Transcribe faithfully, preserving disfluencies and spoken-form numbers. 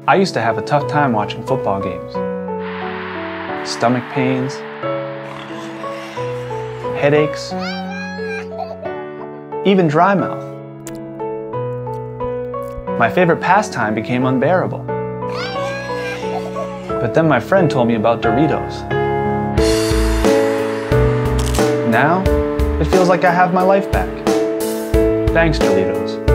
I used to have a tough time watching football games. Stomach pains, headaches, even dry mouth. My favorite pastime became unbearable. But then my friend told me about Doritos. Now, it feels like I have my life back. Thanks, Doritos.